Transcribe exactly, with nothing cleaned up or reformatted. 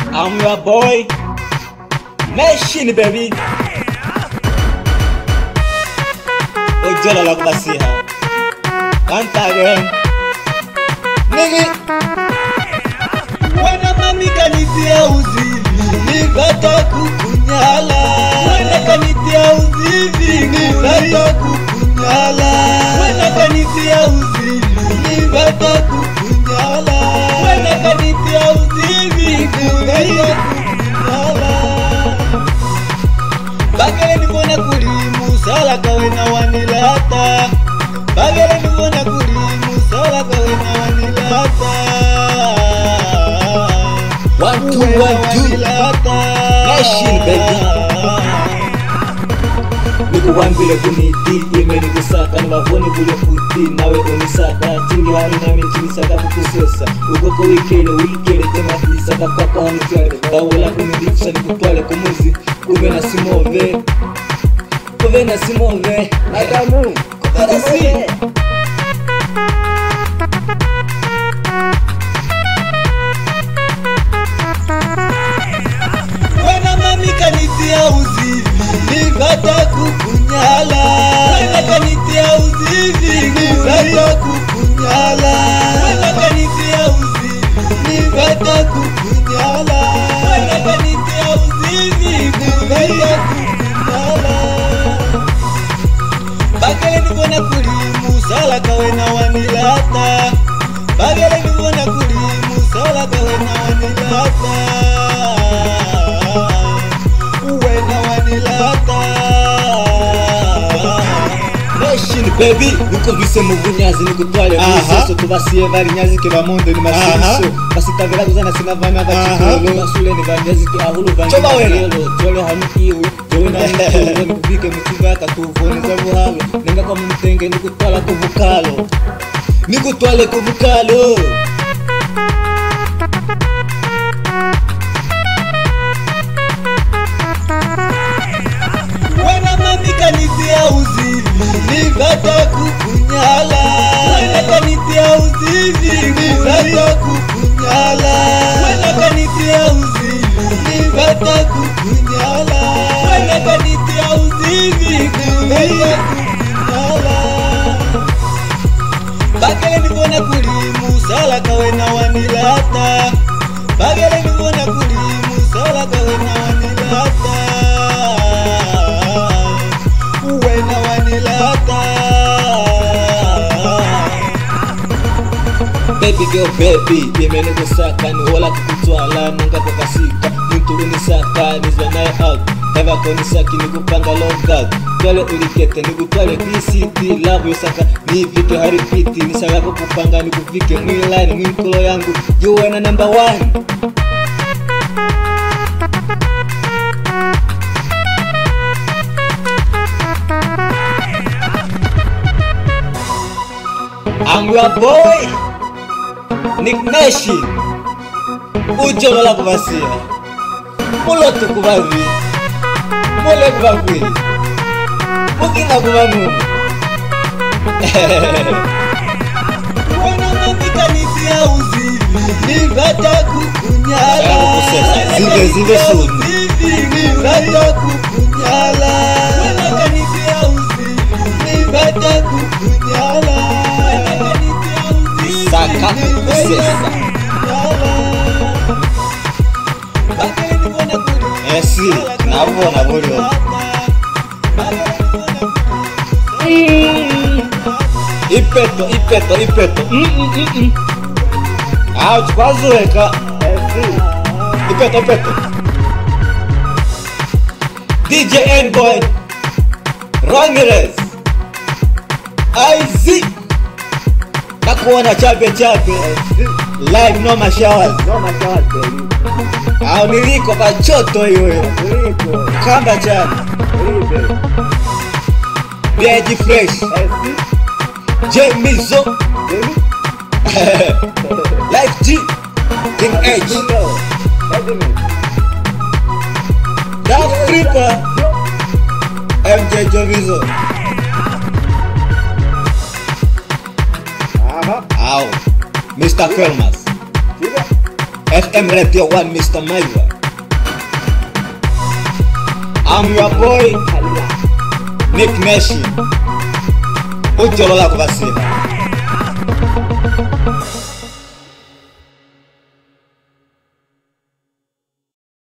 I'm your boy, Machine baby. Ojola la kubasiha. Canta again. Nigga. Wana mami kanitia uzivi, nikata kukunyala. Wana kanitia uzivi, nikata kukunyala. Wana kanitia uzivi, nikata kukunyala. Wana kanitia uzivi, nikata kukunyala. Bagele nibona kuri musala kawe na wanilata. Bagele nibona kuri musala kawe na wanilata. One two one two Machine baby. Niku wambile kuniti Yeme niku saka Nabavoni kule puti Nawe unisaka Chingi hari nami chini saka kukusesa Ugoko wikele wikele Tema hili saka kwako hanutwale Bawela kunidikisha nikutwale kumuzi Kuve na simove Kuve na simove Adamu Kuve na si Kanitia uzivi, nikata kukunyala. Wena kanitia uzivi, nikata kukunyala. Wena kanitia uzivi, nikata kukunyala. Wena kanitia uzivi, nikata kukunyala. Bagele nibona kuri musala kawe na wanilata. Bagele nibona kuri musala kawe na wanilata. Machine baby, nuko vise muvunyazi nikutwale kuseso tubasiye bari nyazi ke bamondo ni masiso basitavira kuzana sina vana bachikolo basule ni banyazi ke ahulu banyazi tole hanukiwe jowe na nikuwe nikuvike mutivaka tuvone za buhalo nenga kwa mutenge nikutwala kuvukalo nikutwale kuvukalo. Kanitia uzivi, nikata kukunyala. Wena kanitia uzivi, nikata kukunyala. Wena kanitia uzivi, nikata kukunyala. Wena kanitia uzivi, nikata kukunyala. Bagele nibona kuri musala kawe na wanilata. Bagele nibona kuri musala kawe na wanilata. Baby girl baby, yeme nego saka ni wala kukutwala munga kwa kasika Munturu ni saka, nizwa nae out Heva koni saki ni kupanga long out Twale ulikete ni kutwale P-City Love yo saka, ni vike haripiti Ni saka kupanga ni kuvike Mwiline, mwinkulo yangu You wena number one. I'm your boy Nick Machine. Ujola la kubasia Mulotu kubavi Mule kubavi Mukina kubamu. Wana mami kanitia uzivi, nikata kukunyala. Zive zive suni nikata kukunyala. Wana kanitia uzivi, nikata kukunyala. Saka kusesa Esi, nabo nabolo Ipeto, ipeto, ipeto Ouch, kwazueka Ipeto, ipeto D J N-Boy Ramirez I Z Nakuona chape chape Live no mashawaz No mashawaz baby Au niliko bachoto hiyo Kamba chana B G Fresh J Mizo Life G King H Dark Flipper M J Jovizo Au Mister Felmas F M Radio one Mister Maiva. I'm your boy Nick Nation. Ujolola kubasina.